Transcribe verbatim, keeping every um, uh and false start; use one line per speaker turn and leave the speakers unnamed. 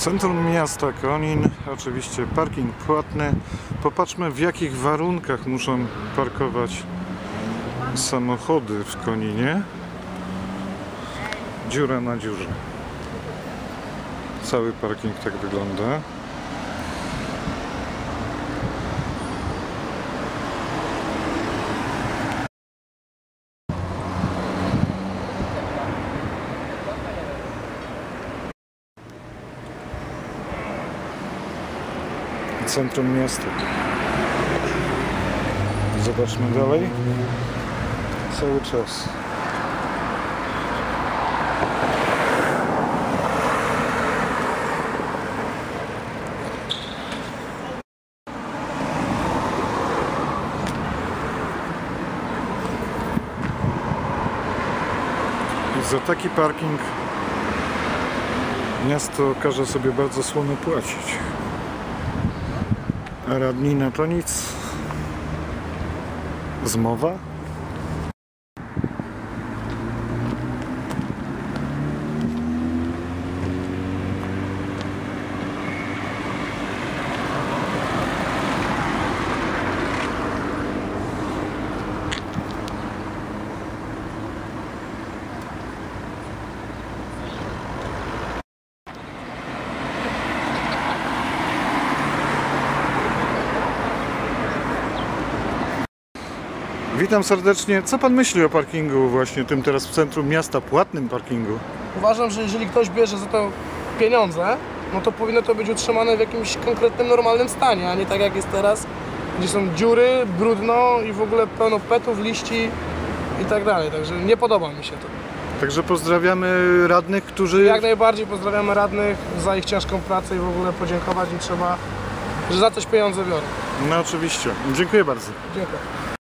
Centrum miasta Konin, oczywiście parking płatny. Popatrzmy, w jakich warunkach muszą parkować samochody w Koninie. Dziura na dziurze. Cały parking tak wygląda. Centrum miasta. Zobaczmy dalej. Cały czas. I za taki parking miasto każe sobie bardzo słono płacić. A radni na to nic. Zmowa? Witam serdecznie. Co pan myśli o parkingu właśnie tym teraz w centrum miasta, płatnym parkingu?
Uważam, że jeżeli ktoś bierze za to pieniądze, no to powinno to być utrzymane w jakimś konkretnym, normalnym stanie, a nie tak jak jest teraz, gdzie są dziury, brudno i w ogóle pełno petów, liści i tak dalej. Także nie podoba mi się to.
Także pozdrawiamy radnych, którzy...
Jak najbardziej pozdrawiamy radnych za ich ciężką pracę i w ogóle podziękować im trzeba, że za coś pieniądze biorą.
No oczywiście. Dziękuję bardzo.
Dziękuję.